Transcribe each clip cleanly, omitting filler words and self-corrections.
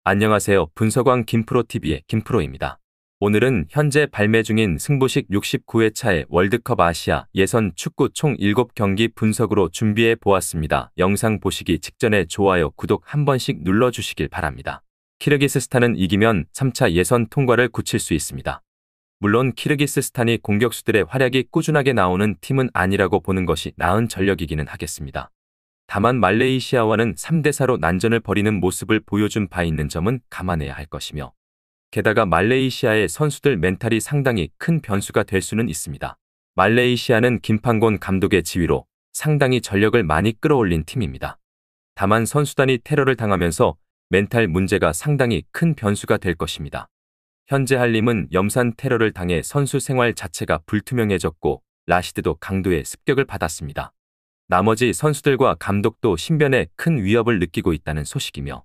안녕하세요. 분석왕 김프로TV의 김프로입니다. 오늘은 현재 발매 중인 승부식 69회차의 월드컵 아시아 예선 축구 총 7경기 분석으로 준비해 보았습니다. 영상 보시기 직전에 좋아요, 구독 한 번씩 눌러주시길 바랍니다. 키르기스스탄은 이기면 3차 예선 통과를 굳힐 수 있습니다. 물론 키르기스스탄이 공격수들의 활약이 꾸준하게 나오는 팀은 아니라고 보는 것이 나은 전력이기는 하겠습니다. 다만 말레이시아와는 3대4로 난전을 벌이는 모습을 보여준 바 있는 점은 감안해야 할 것이며, 게다가 말레이시아의 선수들 멘탈이 상당히 큰 변수가 될 수는 있습니다. 말레이시아는 김판곤 감독의 지휘로 상당히 전력을 많이 끌어올린 팀입니다. 다만 선수단이 테러를 당하면서 멘탈 문제가 상당히 큰 변수가 될 것입니다. 현재 할림은 염산 테러를 당해 선수 생활 자체가 불투명해졌고 라시드도 강도의 습격을 받았습니다. 나머지 선수들과 감독도 신변에 큰 위협을 느끼고 있다는 소식이며,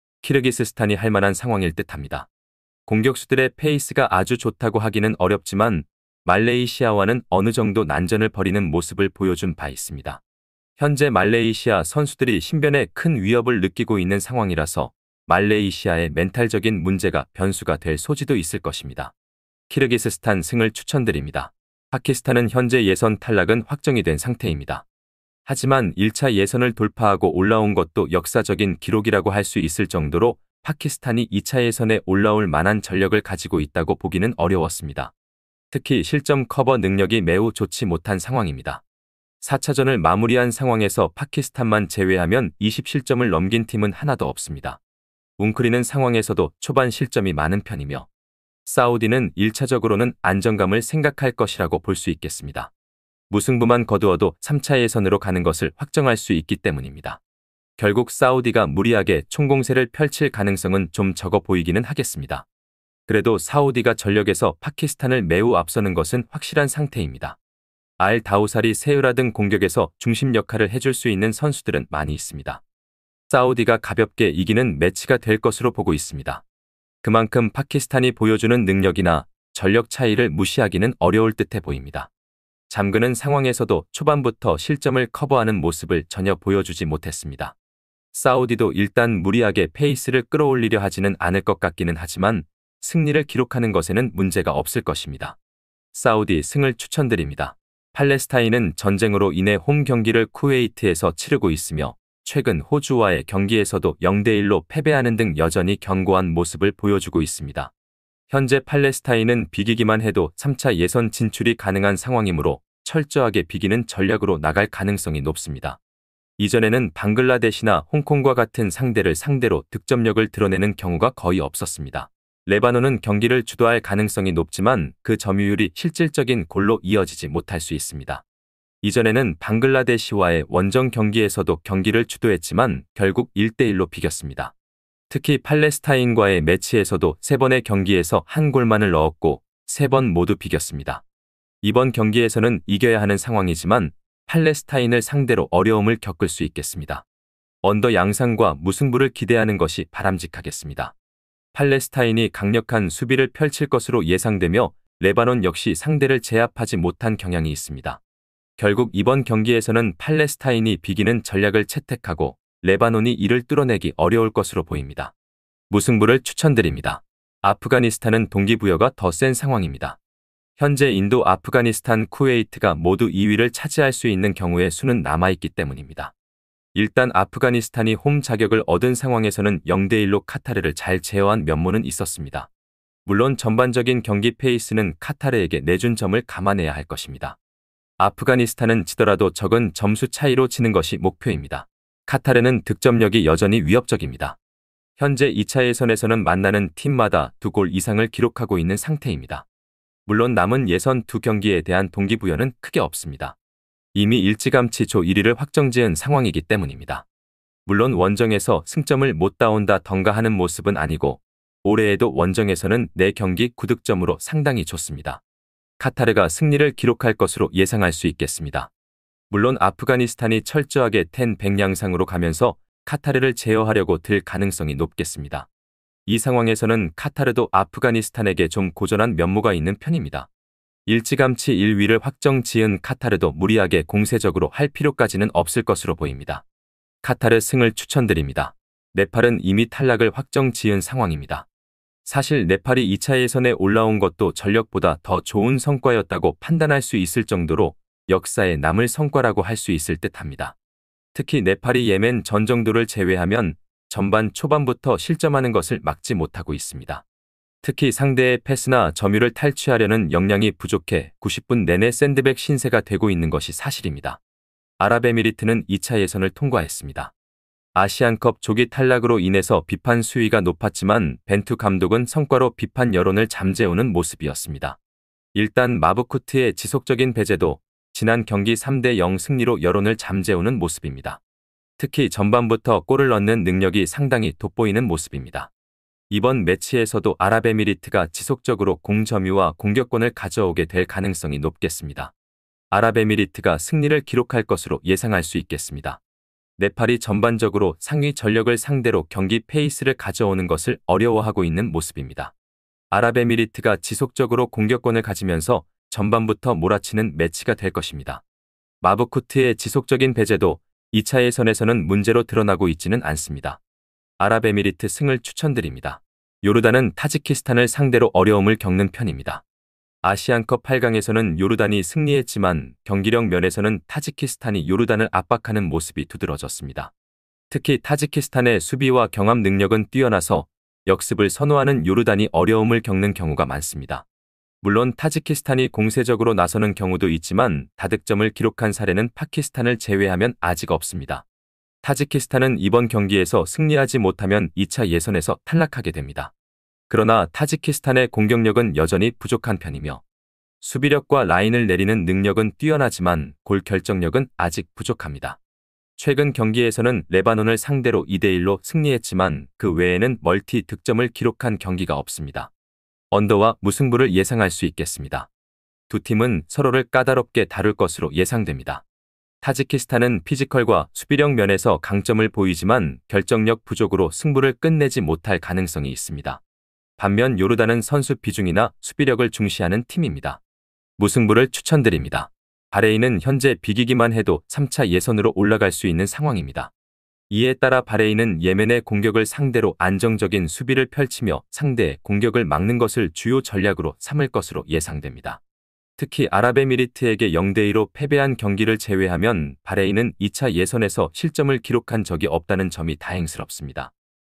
키르기스스탄이 할 만한 상황일 듯합니다. 공격수들의 페이스가 아주 좋다고 하기는 어렵지만 말레이시아와는 어느 정도 난전을 벌이는 모습을 보여준 바 있습니다. 현재 말레이시아 선수들이 신변에 큰 위협을 느끼고 있는 상황이라서 말레이시아의 멘탈적인 문제가 변수가 될 소지도 있을 것입니다. 키르기스스탄 승을 추천드립니다. 파키스탄은 현재 예선 탈락은 확정이 된 상태입니다. 하지만 1차 예선을 돌파하고 올라온 것도 역사적인 기록이라고 할 수 있을 정도로 파키스탄이 2차 예선에 올라올 만한 전력을 가지고 있다고 보기는 어려웠습니다. 특히 실점 커버 능력이 매우 좋지 못한 상황입니다. 4차전을 마무리한 상황에서 파키스탄만 제외하면 20실점을 넘긴 팀은 하나도 없습니다. 웅크리는 상황에서도 초반 실점이 많은 편이며, 사우디는 1차적으로는 안정감을 생각할 것이라고 볼 수 있겠습니다. 무승부만 거두어도 3차 예선으로 가는 것을 확정할 수 있기 때문입니다. 결국 사우디가 무리하게 총공세를 펼칠 가능성은 좀 적어 보이기는 하겠습니다. 그래도 사우디가 전력에서 파키스탄을 매우 앞서는 것은 확실한 상태입니다. 알 다우사리 세우라 등 공격에서 중심 역할을 해줄 수 있는 선수들은 많이 있습니다. 사우디가 가볍게 이기는 매치가 될 것으로 보고 있습니다. 그만큼 파키스탄이 보여주는 능력이나 전력 차이를 무시하기는 어려울 듯해 보입니다. 잠그는 상황에서도 초반부터 실점을 커버하는 모습을 전혀 보여주지 못했습니다. 사우디도 일단 무리하게 페이스를 끌어올리려 하지는 않을 것 같기는 하지만 승리를 기록하는 것에는 문제가 없을 것입니다. 사우디 승을 추천드립니다. 팔레스타인은 전쟁으로 인해 홈 경기를 쿠웨이트에서 치르고 있으며 최근 호주와의 경기에서도 0대1로 패배하는 등 여전히 견고한 모습을 보여주고 있습니다. 현재 팔레스타인은 비기기만 해도 3차 예선 진출이 가능한 상황이므로 철저하게 비기는 전략으로 나갈 가능성이 높습니다. 이전에는 방글라데시나 홍콩과 같은 상대를 상대로 득점력을 드러내는 경우가 거의 없었습니다. 레바논은 경기를 주도할 가능성이 높지만 그 점유율이 실질적인 골로 이어지지 못할 수 있습니다. 이전에는 방글라데시와의 원정 경기에서도 경기를 주도했지만 결국 1대1로 비겼습니다. 특히 팔레스타인과의 매치에서도 3번의 경기에서 한 골만을 넣었고 3번 모두 비겼습니다. 이번 경기에서는 이겨야 하는 상황이지만 팔레스타인을 상대로 어려움을 겪을 수 있겠습니다. 언더 양상과 무승부를 기대하는 것이 바람직하겠습니다. 팔레스타인이 강력한 수비를 펼칠 것으로 예상되며 레바논 역시 상대를 제압하지 못한 경향이 있습니다. 결국 이번 경기에서는 팔레스타인이 비기는 전략을 채택하고 레바논이 이를 뚫어내기 어려울 것으로 보입니다. 무승부를 추천드립니다. 아프가니스탄은 동기부여가 더 센 상황입니다. 현재 인도, 아프가니스탄, 쿠웨이트가 모두 2위를 차지할 수 있는 경우의 수는 남아있기 때문입니다. 일단 아프가니스탄이 홈 자격을 얻은 상황에서는 0대1로 카타르를 잘 제어한 면모는 있었습니다. 물론 전반적인 경기 페이스는 카타르에게 내준 점을 감안해야 할 것입니다. 아프가니스탄은 지더라도 적은 점수 차이로 지는 것이 목표입니다. 카타르는 득점력이 여전히 위협적입니다. 현재 2차 예선에서는 만나는 팀마다 2골 이상을 기록하고 있는 상태입니다. 물론 남은 예선 2경기에 대한 동기부여는 크게 없습니다. 이미 일찌감치 조 1위를 확정지은 상황이기 때문입니다. 물론 원정에서 승점을 못 따온다던가 하는 모습은 아니고 올해에도 원정에서는 4경기 9득점으로 상당히 좋습니다. 카타르가 승리를 기록할 것으로 예상할 수 있겠습니다. 물론 아프가니스탄이 철저하게 10-100 양상으로 가면서 카타르를 제어하려고 들 가능성이 높겠습니다. 이 상황에서는 카타르도 아프가니스탄에게 좀 고전한 면모가 있는 편입니다. 일찌감치 1위를 확정 지은 카타르도 무리하게 공세적으로 할 필요까지는 없을 것으로 보입니다. 카타르 승을 추천드립니다. 네팔은 이미 탈락을 확정 지은 상황입니다. 사실 네팔이 2차 예선에 올라온 것도 전력보다 더 좋은 성과였다고 판단할 수 있을 정도로 역사에 남을 성과라고 할 수 있을 듯합니다. 특히 네팔이 예멘 전 정도를 제외하면 전반 초반부터 실점하는 것을 막지 못하고 있습니다. 특히 상대의 패스나 점유를 탈취하려는 역량이 부족해 90분 내내 샌드백 신세가 되고 있는 것이 사실입니다. 아랍에미리트는 2차 예선을 통과했습니다. 아시안컵 조기 탈락으로 인해서 비판 수위가 높았지만 벤투 감독은 성과로 비판 여론을 잠재우는 모습이었습니다. 일단 마부쿠트의 지속적인 배제도 지난 경기 3대0 승리로 여론을 잠재우는 모습입니다. 특히 전반부터 골을 넣는 능력이 상당히 돋보이는 모습입니다. 이번 매치에서도 아랍에미리트가 지속적으로 공 점유와 공격권을 가져오게 될 가능성이 높겠습니다. 아랍에미리트가 승리를 기록할 것으로 예상할 수 있겠습니다. 네팔이 전반적으로 상위 전력을 상대로 경기 페이스를 가져오는 것을 어려워하고 있는 모습입니다. 아랍에미리트가 지속적으로 공격권을 가지면서 전반부터 몰아치는 매치가 될 것입니다. 마부쿠트의 지속적인 배제도 2차 예선에서는 문제로 드러나고 있지는 않습니다. 아랍에미리트 승을 추천드립니다. 요르단은 타지키스탄을 상대로 어려움을 겪는 편입니다. 아시안컵 8강에서는 요르단이 승리했지만 경기력 면에서는 타지키스탄이 요르단을 압박하는 모습이 두드러졌습니다. 특히 타지키스탄의 수비와 경합 능력은 뛰어나서 역습을 선호하는 요르단이 어려움을 겪는 경우가 많습니다. 물론 타지키스탄이 공세적으로 나서는 경우도 있지만 다득점을 기록한 사례는 파키스탄을 제외하면 아직 없습니다. 타지키스탄은 이번 경기에서 승리하지 못하면 2차 예선에서 탈락하게 됩니다. 그러나 타지키스탄의 공격력은 여전히 부족한 편이며 수비력과 라인을 내리는 능력은 뛰어나지만 골 결정력은 아직 부족합니다. 최근 경기에서는 레바논을 상대로 2대1로 승리했지만 그 외에는 멀티 득점을 기록한 경기가 없습니다. 언더와 무승부를 예상할 수 있겠습니다. 두 팀은 서로를 까다롭게 다룰 것으로 예상됩니다. 타지키스탄은 피지컬과 수비력 면에서 강점을 보이지만 결정력 부족으로 승부를 끝내지 못할 가능성이 있습니다. 반면 요르단은 선수 비중이나 수비력을 중시하는 팀입니다. 무승부를 추천드립니다. 바레인은 현재 비기기만 해도 3차 예선으로 올라갈 수 있는 상황입니다. 이에 따라 바레인은 예멘의 공격을 상대로 안정적인 수비를 펼치며 상대의 공격을 막는 것을 주요 전략으로 삼을 것으로 예상됩니다. 특히 아랍에미리트에게 0대2로 패배한 경기를 제외하면 바레인은 2차 예선에서 실점을 기록한 적이 없다는 점이 다행스럽습니다.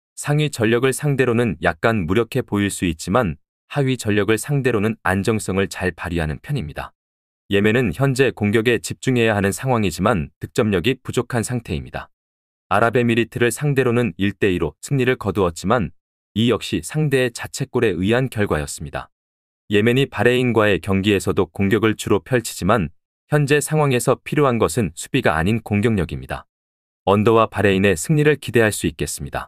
상위 전력을 상대로는 약간 무력해 보일 수 있지만 하위 전력을 상대로는 안정성을 잘 발휘하는 편입니다. 예멘은 현재 공격에 집중해야 하는 상황이지만 득점력이 부족한 상태입니다. 아랍에미리트를 상대로는 1대2로 승리를 거두었지만 이 역시 상대의 자책골에 의한 결과였습니다. 예멘이 바레인과의 경기에서도 공격을 주로 펼치지만 현재 상황에서 필요한 것은 수비가 아닌 공격력입니다. 언더와 바레인의 승리를 기대할 수 있겠습니다.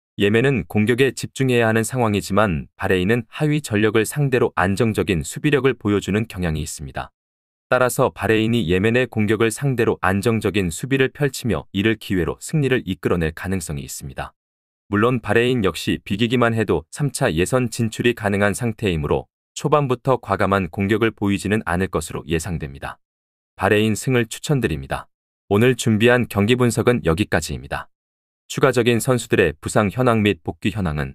예멘은 공격에 집중해야 하는 상황이지만 바레인은 하위 전력을 상대로 안정적인 수비력을 보여주는 경향이 있습니다. 따라서 바레인이 예멘의 공격을 상대로 안정적인 수비를 펼치며 이를 기회로 승리를 이끌어낼 가능성이 있습니다. 물론 바레인 역시 비기기만 해도 3차 예선 진출이 가능한 상태이므로 초반부터 과감한 공격을 보이지는 않을 것으로 예상됩니다. 바레인 승을 추천드립니다. 오늘 준비한 경기 분석은 여기까지입니다. 추가적인 선수들의 부상 현황 및 복귀 현황은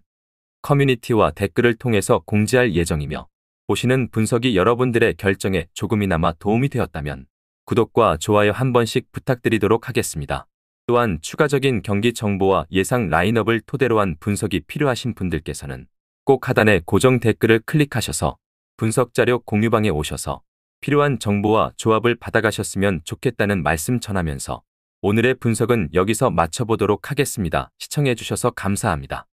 커뮤니티와 댓글을 통해서 공지할 예정이며 보시는 분석이 여러분들의 결정에 조금이나마 도움이 되었다면 구독과 좋아요 한 번씩 부탁드리도록 하겠습니다. 또한 추가적인 경기 정보와 예상 라인업을 토대로 한 분석이 필요하신 분들께서는 꼭 하단의 고정 댓글을 클릭하셔서 분석 자료 공유방에 오셔서 필요한 정보와 조합을 받아가셨으면 좋겠다는 말씀 전하면서 오늘의 분석은 여기서 마쳐보도록 하겠습니다. 시청해주셔서 감사합니다.